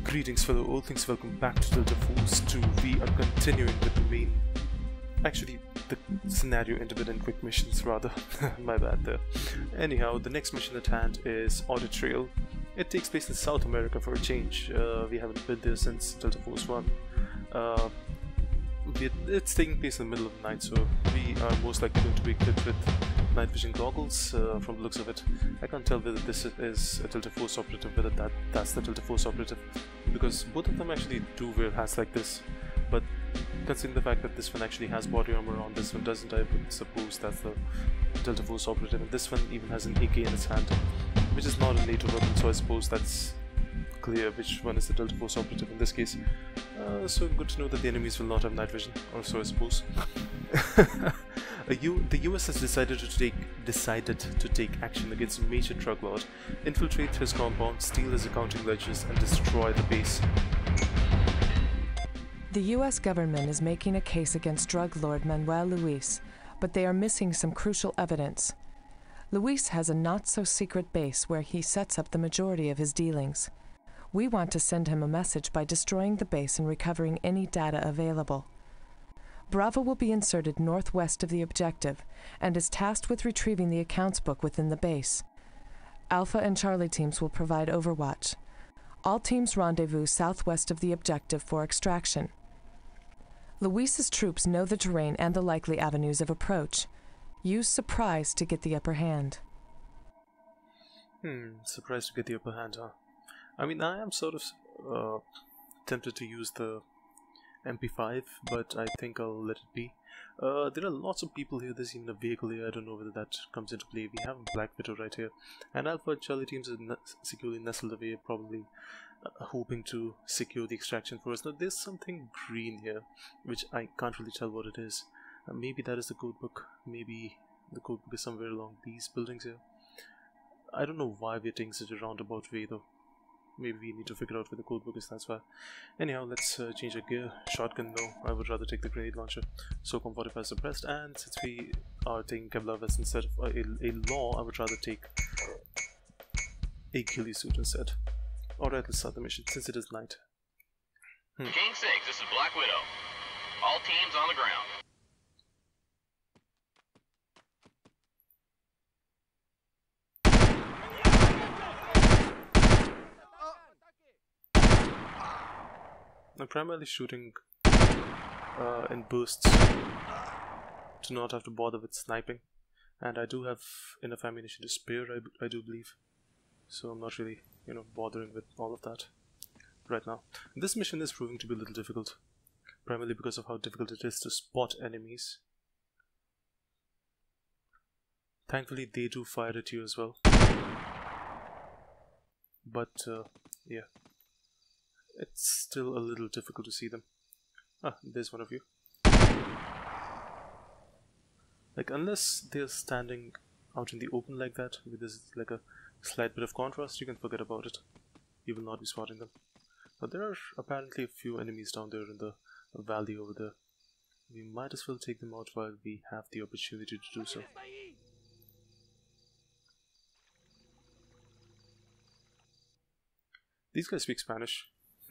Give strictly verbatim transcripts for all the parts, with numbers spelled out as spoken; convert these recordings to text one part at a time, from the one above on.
Greetings fellow Earthlings, welcome back to Delta Force two. We are continuing with the main, actually the scenario independent quick missions rather, my bad there. Anyhow, the next mission at hand is Audit Trail. It takes place in South America for a change. Uh, we haven't been there since Delta Force one. Uh, it's taking place in the middle of the night, so we are most likely going to be equipped with night vision goggles. Uh, from the looks of it, I can't tell whether this is a Delta Force operative, whether that that's the Delta Force operative, because both of them actually do wear hats like this. But considering the fact that this one actually has body armor on, this one doesn't, I would suppose that's the Delta Force operative. And this one even has an A K in its hand, which is not a NATO weapon, so I suppose that's clear which one is the Delta Force operative in this case. Uh, so good to know that the enemies will not have night vision, or so I suppose. U the U S has decided to take decided to take action against a major drug lord, infiltrate his compound, steal his accounting ledgers, and destroy the base. The U S government is making a case against Drug Lord Manuel Luis, but they are missing some crucial evidence. Luis has a not-so-secret base where he sets up the majority of his dealings. We want to send him a message by destroying the base and recovering any data available. Bravo will be inserted northwest of the objective and is tasked with retrieving the accounts book within the base. Alpha and Charlie teams will provide overwatch. All teams rendezvous southwest of the objective for extraction. Luis's troops know the terrain and the likely avenues of approach. Use surprise to get the upper hand. Hmm, surprise to get the upper hand, huh? I mean, I am sort of uh, tempted to use the M P five, but I think I'll let it be. Uh, there are lots of people here. There's even a vehicle here. I don't know whether that comes into play. We have a Black Widow right here, and Alpha and Charlie teams are securely nestled away, probably uh, hoping to secure the extraction for us. Now, there's something green here, which I can't really tell what it is. Uh, maybe that is the codebook. Maybe the codebook is somewhere along these buildings here. I don't know why we're taking such a roundabout way, though. Maybe we need to figure out where the codebook is, that's why. Anyhow, let's uh, change our gear. Shotgun, no, I would rather take the grenade launcher. SOCOM forty-five suppressed, and since we are taking Kevlar vests instead of uh, a, a law, I would rather take a Ghillie suit instead. Alright, let's start the mission, since it is night. Hmm. King six, this is Black Widow. All teams on the ground. I'm primarily shooting uh, in bursts to not have to bother with sniping, and I do have enough ammunition to spare, I, I do believe, so I'm not really, you know, bothering with all of that right now. This mission is proving to be a little difficult, primarily because of how difficult it is to spot enemies. Thankfully they do fire at you as well, but uh, yeah. It's still a little difficult to see them. Ah, there's one of you. Like, unless they're standing out in the open like that, with this like a slight bit of contrast, you can forget about it. You will not be spotting them. But there are apparently a few enemies down there in the valley over there. We might as well take them out while we have the opportunity to do so. These guys speak Spanish.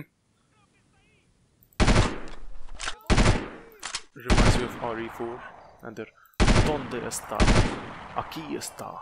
Reminds me of R E four and their ¿Dónde está? Aquí está.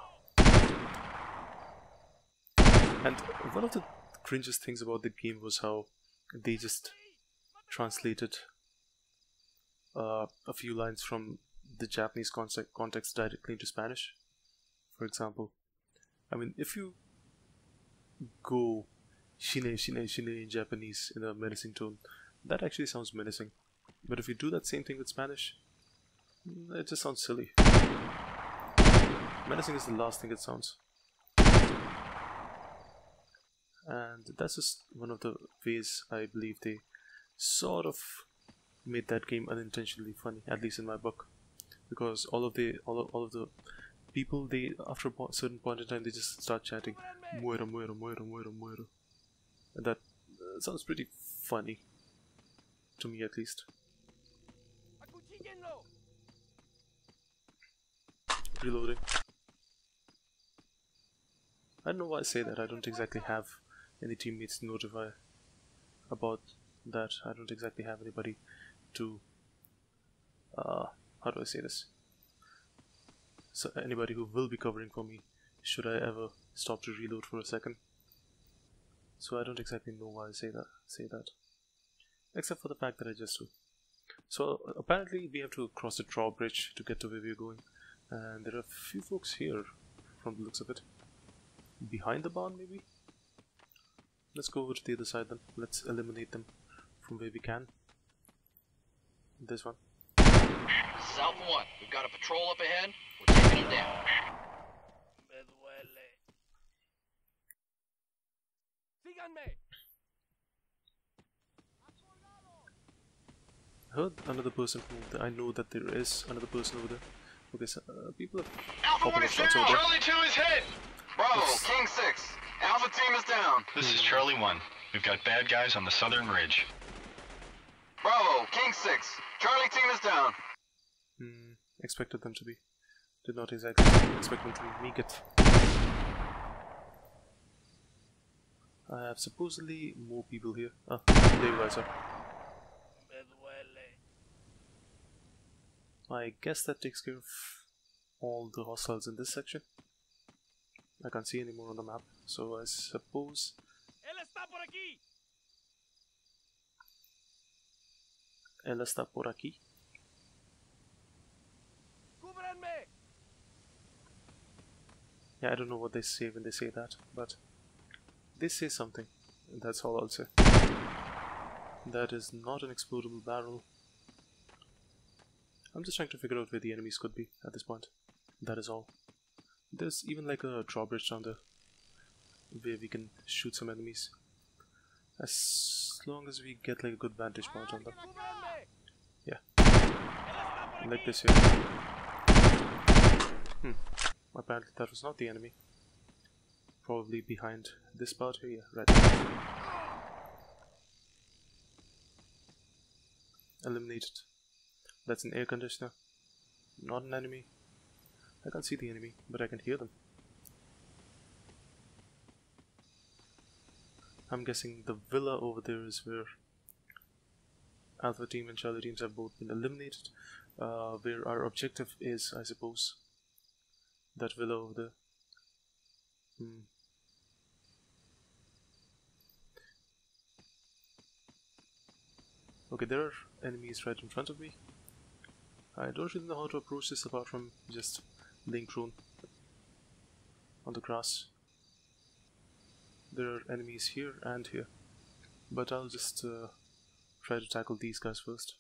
And one of the cringiest things about the game was how they just translated uh, a few lines from the Japanese context, context directly into Spanish. For example, I mean, if you go shine shine shine in Japanese in a menacing tone, that actually sounds menacing. But if you do that same thing with Spanish, it just sounds silly. Menacing is the last thing it sounds. And that's just one of the ways I believe they sort of made that game unintentionally funny, at least in my book. Because all of the all of, all of the people, they after a certain point in time, they just start chanting "muero, muero, muero, muero, muero," and that uh, sounds pretty funny to me, at least. Reloading. I don't know why I say that. I don't exactly have any teammates to notify about that. I don't exactly have anybody to, uh, how do I say this? So anybody who will be covering for me should I ever stop to reload for a second. So I don't exactly know why I say that, say that. Except for the fact that I just do. So uh, apparently we have to cross the drawbridge to get to where we're going. And there are a few folks here from the looks of it. Behind the barn maybe? Let's go over to the other side then. Let's eliminate them from where we can. This one. South one, we've got a patrol up ahead. We're taking them down. I heard another person who I know that there is another person over there. Okay, so uh, people are Alpha popping one up is shots down. over there. Charlie two is hit. Bravo, King six. Alpha team is down. This is Charlie one. We've got bad guys on the southern ridge. Bravo, King six. Charlie team is down. Hmm, expected them to be. Did not exactly expect them to make it. I have supposedly more people here. Ah, there you guys are. I guess that takes care of all the hostiles in this section. I can't see any more on the map, so I suppose... Él está por aquí. Yeah, I don't know what they say when they say that, but they say something, and that's all I'll say. That is not an explodable barrel. I'm just trying to figure out where the enemies could be at this point. That is all. There's even like a drawbridge down there where we can shoot some enemies. As long as we get like a good vantage point on them. Yeah. Like this here. Hmm. Apparently that was not the enemy. Probably behind this part here. Yeah, right. Eliminated. That's an air conditioner. Not an enemy. I can't see the enemy, but I can hear them. I'm guessing the villa over there is where Alpha team and Charlie teams have both been eliminated. Uh, where our objective is, I suppose. That villa over there. Hmm. Okay, there are enemies right in front of me. I don't really know how to approach this apart from just laying prone on the grass. There are enemies here and here, but I'll just uh, try to tackle these guys first.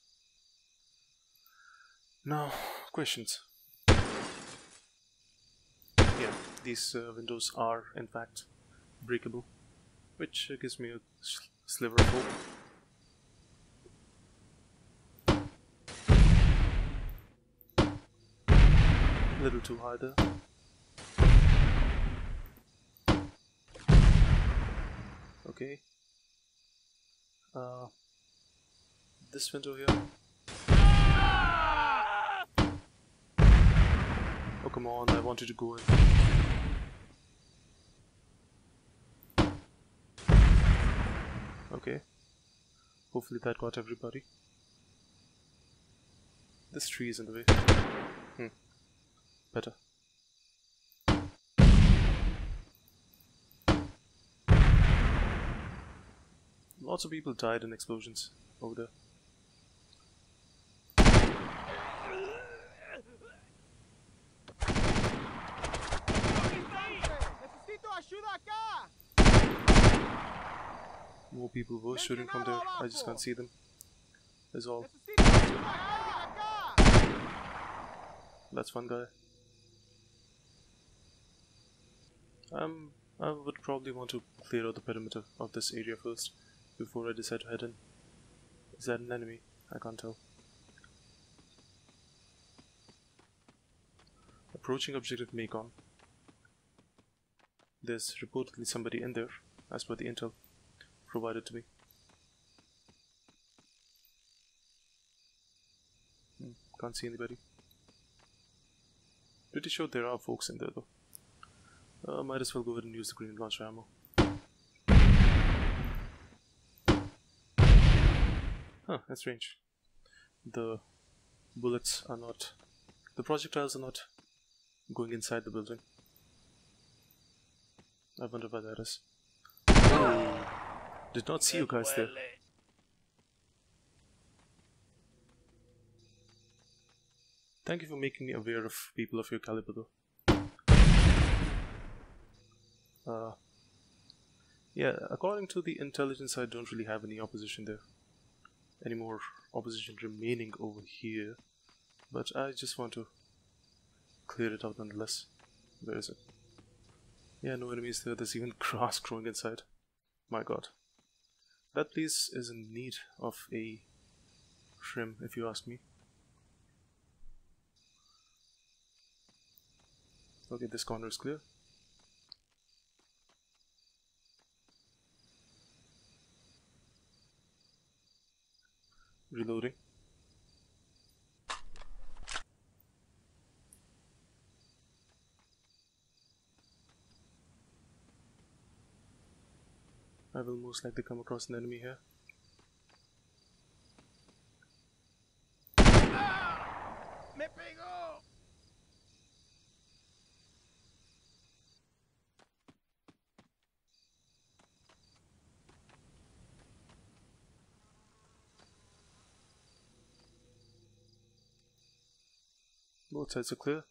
Now, questions. Yeah, these uh, windows are in fact breakable, which uh, gives me a sliver of hope. A little too high there. Okay. Uh, this window here. Oh come on, I wanted to go in. Okay. Hopefully that got everybody. This tree is in the way. Hmm. Better. Lots of people died in explosions over there. More people were shooting from there. I just can't see them. Is all. That's one guy. Um, I would probably want to clear out the perimeter of this area first before I decide to head in. Is that an enemy? I can't tell. Approaching objective Macon. There's reportedly somebody in there, as per the intel provided to me. Hmm, can't see anybody. Pretty sure there are folks in there though. Uh, might as well go ahead and use the green launcher ammo. Huh, that's strange. The bullets are not... The projectiles are not going inside the building. I wonder why that is. Oh, did not see you guys there. Thank you for making me aware of people of your caliber though. Uh, yeah, according to the intelligence, I don't really have any opposition there. Any more opposition remaining over here. But I just want to clear it out nonetheless. Where is it? Yeah, no enemies there. There's even grass growing inside. My god. That place is in need of a trim, if you ask me. Okay, this corner is clear. Reloading. I will most likely come across an enemy here. Me pegó. Both sides are clear.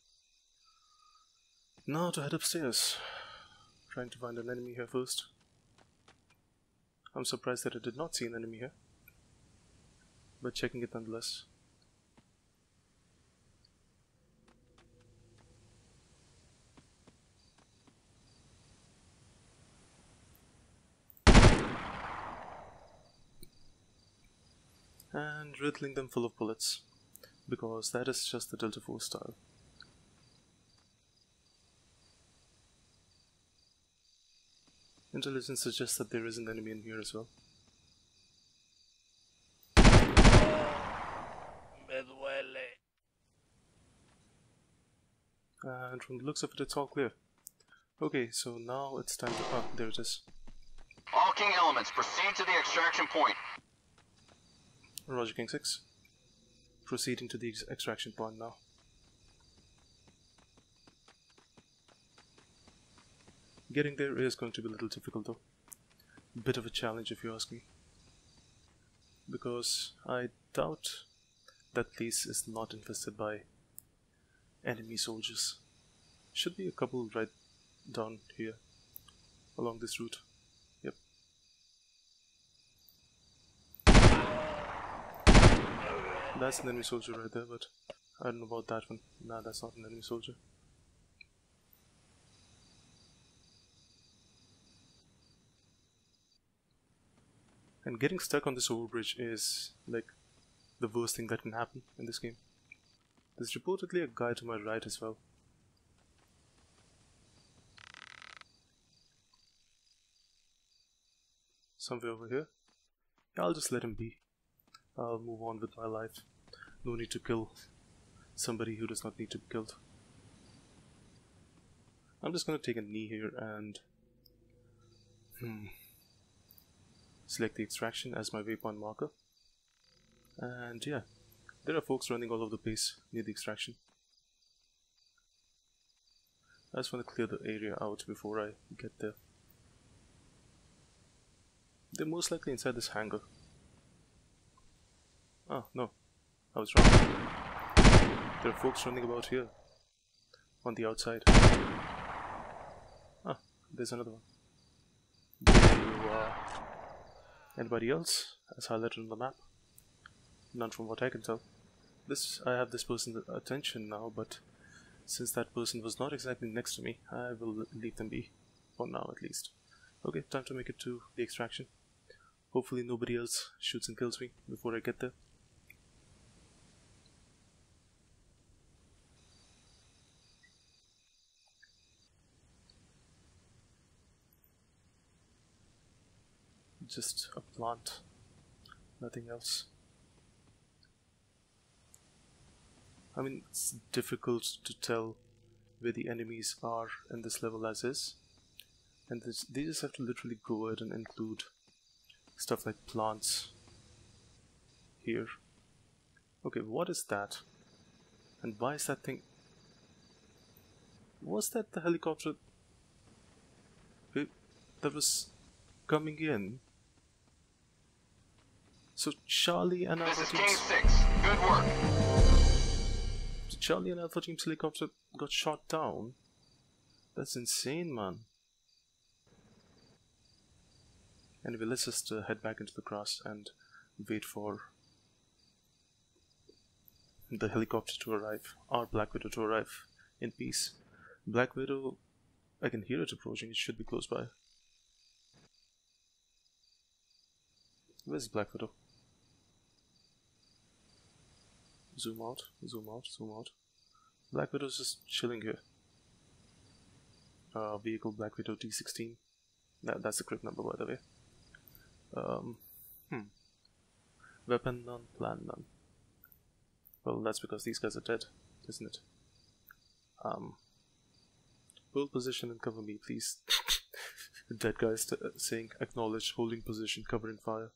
Now to head upstairs. Trying to find an enemy here first. I'm surprised that I did not see an enemy here. But checking it nonetheless. And riddling them full of bullets. Because that is just the Delta Force style. Intelligence suggests that there is an enemy in here as well. Me duele. And from the looks of it, it's all clear. Okay, so now it's time to... Ah, there it is. All King elements, proceed to the extraction point. Roger, King six. Proceeding to the ex extraction point now. Getting there is going to be a little difficult though. Bit of a challenge if you ask me. Because I doubt that place is not infested by enemy soldiers. Should be a couple right down here along this route. Yep. That's an enemy soldier right there, but I don't know about that one. Nah, that's not an enemy soldier. And getting stuck on this overbridge is like the worst thing that can happen in this game. There's reportedly a guy to my right as well. Somewhere over here. Yeah, I'll just let him be. I'll move on with my life. No need to kill somebody who does not need to be killed. I'm just gonna take a knee here and hmm, select the extraction as my waypoint marker. And yeah, there are folks running all over the place near the extraction. I just want to clear the area out before I get there. They're most likely inside this hangar. Oh, no. I was wrong. There are folks running about here. On the outside. Ah, there's another one. There you are. Anybody else? As highlighted on the map? None from what I can tell. This, I have this person's attention now, but since that person was not exactly next to me, I will leave them be. For now, at least. Okay, time to make it to the extraction. Hopefully nobody else shoots and kills me before I get there. Just a plant, nothing else. I mean, it's difficult to tell where the enemies are in this level as is, and this, they just have to literally go ahead and include stuff like plants here. Okay, what is that? And why is that thing... Was that the helicopter that was coming in? So Charlie and Alpha This is Team's... King six. Good work. So Charlie and Alpha Team's helicopter got shot down? That's insane, man. Anyway, let's just uh, head back into the grass and wait for the helicopter to arrive, our Black Widow to arrive in peace. Black Widow, I can hear it approaching, it should be close by. Where's Black Widow? Zoom out, zoom out, zoom out. Black Widow's just chilling here. Uh, vehicle Black Widow T sixteen. That, that's the crib number, by the way. Um, hmm. Weapon none, plan none. Well, that's because these guys are dead, isn't it? Um, hold position and cover me, please. Dead guys t saying acknowledge, holding position, covering fire.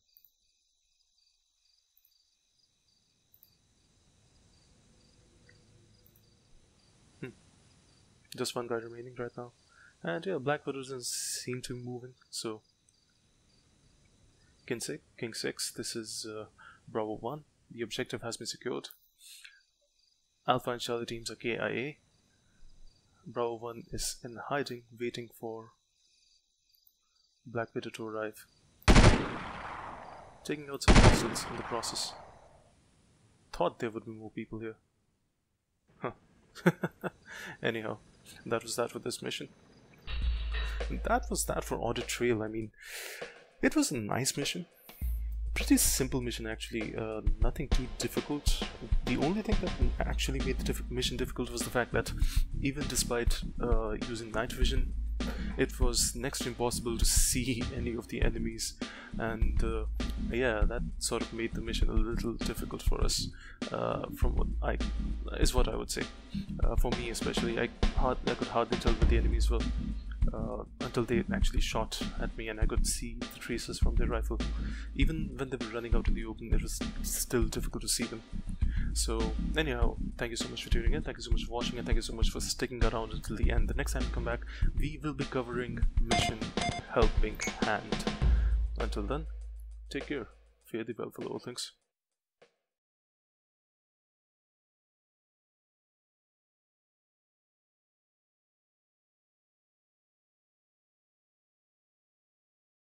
Hmm. Just one guy remaining right now. And yeah, Black Widow doesn't seem to be moving, so... King six, King six, this is uh, Bravo one. The objective has been secured. Alpha and Charlie teams are K I A. Bravo one is in hiding, waiting for Black Widow to arrive. Taking out some hostiles in the process. Thought there would be more people here. Huh. Anyhow, that was that for this mission. And that was that for Audit Trail. I mean, it was a nice mission. Pretty simple mission actually, uh, nothing too difficult. The only thing that actually made the diff mission difficult was the fact that even despite uh, using night vision, it was next to impossible to see any of the enemies, and uh, yeah, that sort of made the mission a little difficult for us. Uh, from what I is what I would say. Uh, for me especially, I hard I could hardly tell where the enemies were. Uh, until they actually shot at me and I could see the traces from their rifle. Even when they were running out in the open, it was still difficult to see them. So anyhow, thank you so much for tuning in, thank you so much for watching, and thank you so much for sticking around until the end. The next time we come back, we will be covering Mission Helping Hand. Until then, take care. Fare thee well for all things.